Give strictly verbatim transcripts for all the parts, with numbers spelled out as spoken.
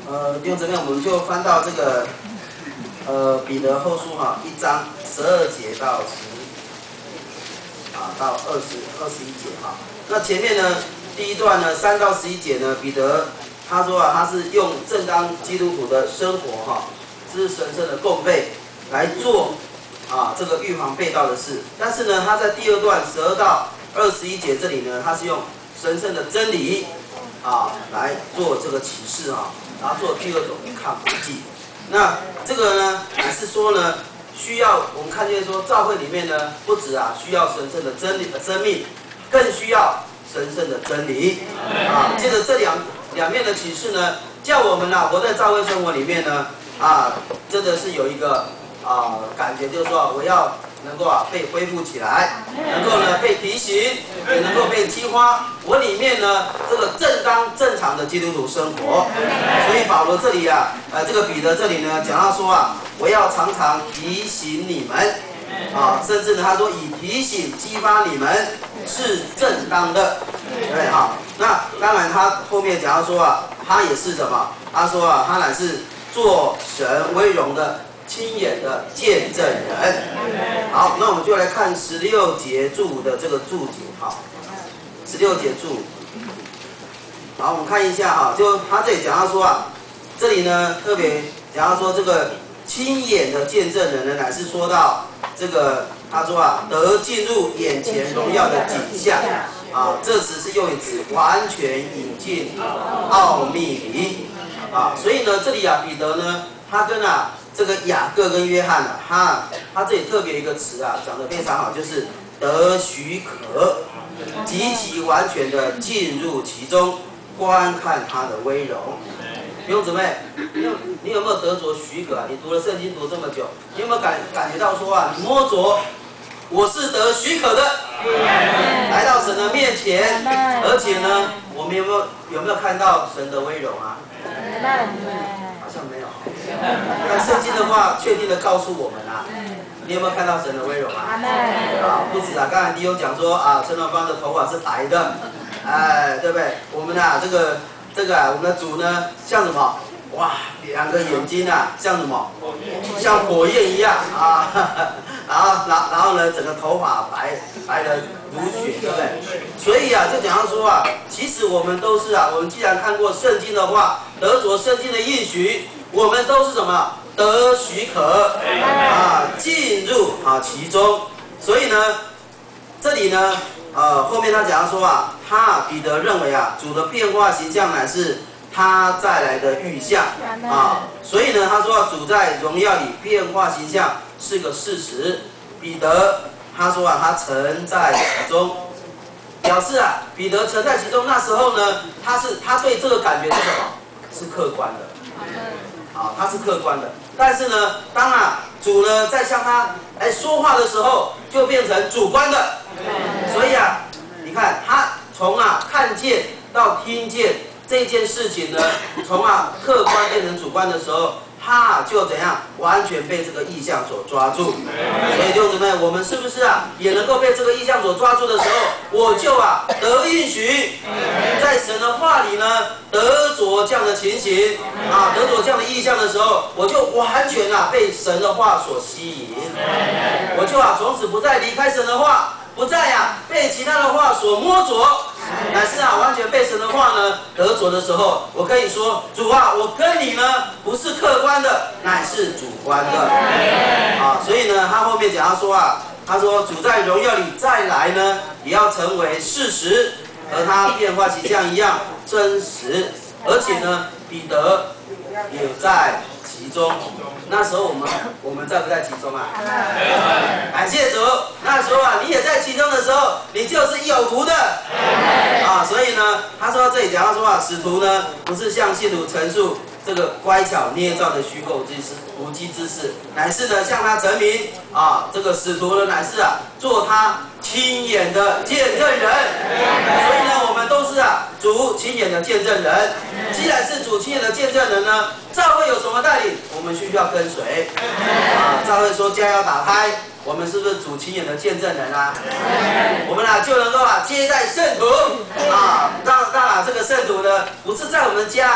呃，弟兄姊妹，我们就翻到这个呃彼得后书哈、啊，一章十二节到十啊到二十二十一节哈、啊。那前面呢，第一段呢三到十一节呢，彼得他说啊，他是用正当基督徒的生活哈、啊，这是神圣的供备来做啊这个预防被盗的事。但是呢，他在第二段十二到二十一节这里呢，他是用神圣的真理啊来做这个启示啊。然后做第二种的抗不剂。那这个呢，乃是说呢，需要我们看见说，教会里面呢，不止啊需要神圣的真理的生命，更需要神圣的真理啊。接着这两两面的启示呢，叫我们啊活在教会生活里面呢，啊，真的是有一个啊感觉，就是说我要能够啊被恢复起来，能够呢被提醒，也能够被激发我里面呢这个正当正常的基督徒生活。所以保罗这里啊，呃，这个彼得这里呢讲到说啊，我要常常提醒你们啊，甚至呢他说以提醒激发你们是正当的，对不对啊？那当然他后面讲到说啊，他也是什么？他说啊，他乃是做神威荣的亲眼的见证人。好，那我们就来看十六节注的这个注解。好，十六节注。好，我们看一下哈，就他这里讲到说啊，这里呢特别讲到说这个亲眼的见证人呢，乃是说到这个他说啊，得进入眼前荣耀的景象啊，这词是用词完全引进奥秘里啊，所以呢这里啊彼得呢，他跟啊这个雅各跟约翰啊，他他这里特别一个词啊，讲得非常好，就是得许可，极其完全的进入其中，观看他的威荣。弟兄姊妹，你有你有没有得着许可啊？你读了圣经读这么久，你有没有感感觉到说啊，你摸着我是得许可的，来到神的面前，而且呢，我们有没有有没有看到神的威荣啊？好像没有。但圣经的话，确定的告诉我们啊，你有没有看到神的威荣啊？啊，不止啊，刚才弟兄讲说啊，陈老方的头发是白的，哎，对不对？我们啊，这个这个啊，我们的主呢，像什么？哇，两个眼睛啊，像什么？像火焰一样啊，然后然然后呢，整个头发白白的如雪，对不对？所以啊，就讲到说啊，其实我们都是啊，我们既然看过圣经的话，得着圣经的应许，我们都是什么？得许可啊，进入啊其中。所以呢，这里呢，呃，后面他讲到说啊，他彼得认为啊，主的变化形象乃是他再来的预象啊，所以呢，他说主在荣耀里变化形象是个事实。彼得他说啊，他曾在其中，表示啊，彼得曾在其中。那时候呢，他是他对这个感觉是什么？是客观的，啊，他是客观的。但是呢，当啊主呢在向他哎说话的时候，就变成主观的。所以啊，你看他从啊看见到听见这件事情呢，从啊客观变成主观的时候，他就怎样完全被这个意象所抓住。所以弟兄姊妹，我们是不是啊也能够被这个意象所抓住的时候，我就啊得应许，在神的话里呢得着这样的情形啊，得着这样的意象的时候，我就完全啊被神的话所吸引，我就啊从此不再离开神的话，不再啊被其他的话所摸着。乃是啊，完全被神的话呢得着的时候，我可以说，主啊，我跟你呢不是客观的，乃是主观的。啊，所以呢，他后面讲他说啊，他说主在荣耀里再来呢，也要成为事实，和他变化形象一样真实。而且呢，彼得也在其中。那时候我们我们在不在其中啊？感谢主，那时候啊，你也在其中的时候，你就是有福的啊。所以呢，他说到这里讲到说啊，使徒呢不是向信徒陈述这个乖巧捏造的虚构之事、无稽之事，乃是呢向他证明啊，这个使徒呢乃是啊做他亲眼的见证人。所以呢，我们都是啊主亲眼的见证人。既然是主亲眼的见证人呢，教会有什么带领，我们需要跟随啊。教会说家要打开，我们是不是主亲眼的见证人啊？我们啊就能够啊接待圣徒啊，让让啊这个圣徒呢不是在我们家，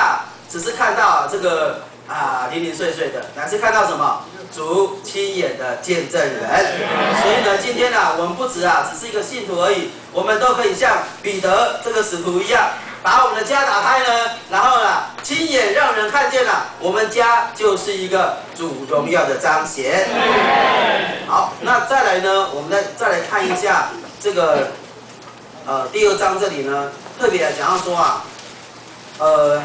只是看到、啊、这个啊零零碎碎的，乃是看到什么？主亲眼的见证人。所以呢，今天呢、啊，我们不止啊，只是一个信徒而已，我们都可以像彼得这个使徒一样，把我们的家打开呢，然后呢，亲眼让人看见了，我们家就是一个主荣耀的彰显。好，那再来呢，我们再再来看一下这个呃第二章这里呢，特别讲到说啊，呃。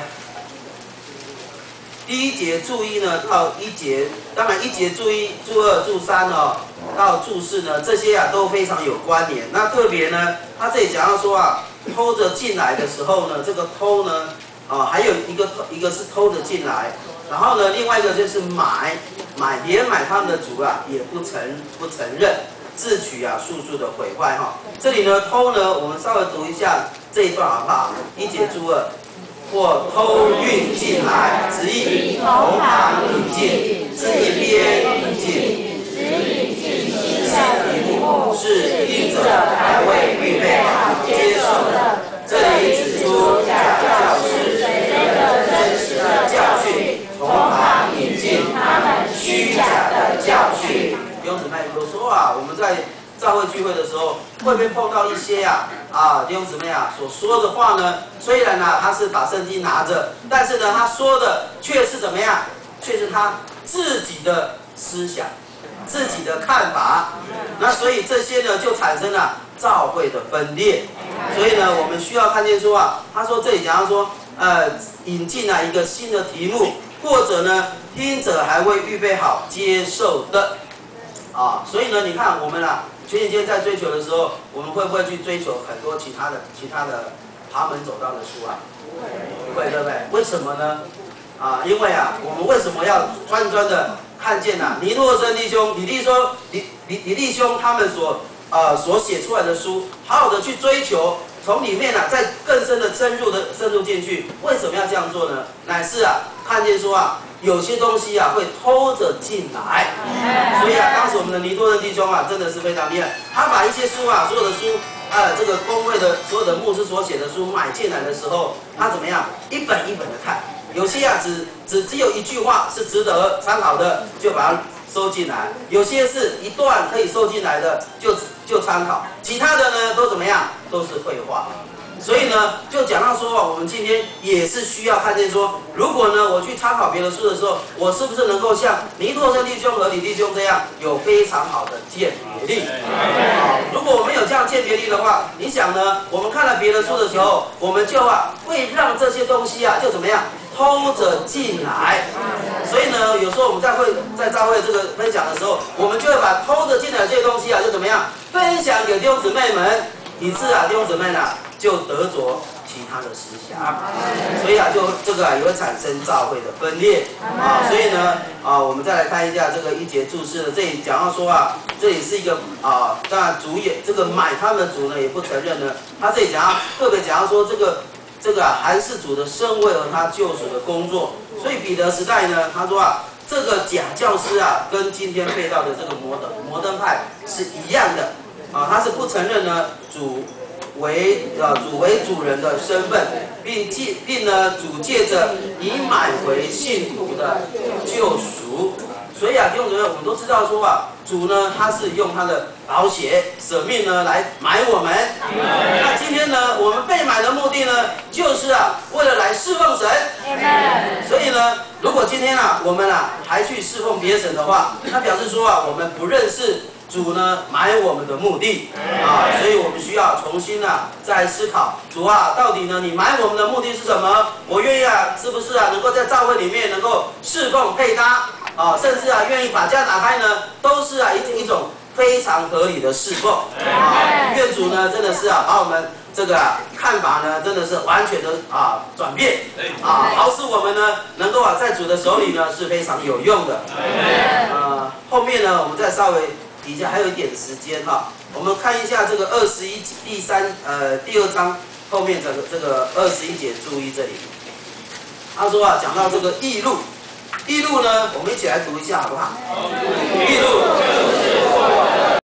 第一节注一呢，到一节，当然一节注一、注二、注三哦，到注四呢，这些啊都非常有关联。那特别呢，他这里讲到说啊，偷着进来的时候呢，这个偷呢，啊还有一个一个是偷着进来，然后呢，另外一个就是买，买连买他们的主啊也不承不承认，自取啊速速的毁坏哈。这里呢偷呢，我们稍微读一下这一段好不好？一节注二。或偷运进来，只以头旁引进，只一边引进，只引进新的题目是因着还未预备好接受的。这里指出假教师随着真实的教训，从旁引进他们虚假的教训。弟兄姊妹，有时候啊，我们在教会聚会的时候，会不会碰到一些呀、啊？啊，弟兄姊妹啊，所说的话呢，虽然呢、啊、他是把圣经拿着，但是呢他说的却是怎么样？却是他自己的思想、自己的看法。那所以这些呢就产生了教会的分裂。所以呢，我们需要看见说啊，他说这里讲到说，呃，引进了一个新的题目，或者呢听者还未预备好接受的。啊，所以呢，你看我们啊。前几天在追求的时候，我们会不会去追求很多其他的、其他的爬门走道的书啊？不会，对不对？为什么呢？啊，因为啊，我们为什么要专专的看见啊？尼诺森弟兄、李弟兄、李李李弟兄他们所呃所写出来的书，好好的去追求，从里面啊再更深的深入的深入进去。为什么要这样做呢？乃是啊，看见说啊。有些东西啊会偷着进来，所以啊，当时我们的尼多人弟兄啊真的是非常厉害，他把一些书啊，所有的书，呃，这个公会的所有的牧师所写的书买进来的时候，他怎么样，一本一本的看，有些啊只只只有一句话是值得参考的，就把它收进来；有些是一段可以收进来的，就就参考；其他的呢都怎么样，都是绘画。所以呢，就讲到说，我们今天也是需要看见说，如果呢我去参考别的书的时候，我是不是能够像尼托森弟兄和李弟兄这样有非常好的鉴别力？好，如果我们有这样鉴别力的话，你想呢，我们看了别的书的时候，我们就啊会让这些东西啊就怎么样偷着进来。所以呢，有时候我们在会在教会这个分享的时候，我们就会把偷着进来这些东西啊就怎么样分享给弟兄姊妹们，以致啊弟兄姊妹呢。就得着其他的思想，所以啊，就这个啊也会产生教会的分裂啊。所以呢，啊，我们再来看一下这个一节注释呢，这里讲到说啊，这里是一个啊，当然主也这个买他们的主呢也不承认呢，他这里讲到特别讲到说这个这个啊韩氏主的圣位和他救赎的工作，所以彼得时代呢，他说啊，这个假教师啊，跟今天被盗的这个摩登摩登派是一样的啊，他是不承认呢主。为呃主为主人的身份，并借并呢主借着以买回信徒的救赎，所以啊弟兄姊妹，我们都知道说啊，主呢他是用他的宝血舍命呢来买我们。那今天呢，我们被买的目的呢，就是啊为了来侍奉神。所以呢，如果今天啊我们啊还去侍奉别神的话，那表示说啊我们不认识。主呢买我们的目的啊，所以我们需要重新啊再思考，主啊，到底呢你买我们的目的是什么？我愿意啊，是不是啊能够在教会里面能够侍奉配搭啊，甚至啊愿意把家打开呢，都是啊一一种非常合理的侍奉啊。愿主呢真的是啊把我们这个、啊、看法呢真的是完全的啊转变啊，好使我们呢能够啊在主的手里呢是非常有用的。呃，后面呢我们再稍微。底下还有一点时间哈，我们看一下这个二十一第三呃第二章后面这个这个二十一节，注意这里，他说啊讲到这个义路，义路呢，我们一起来读一下好不好？义路。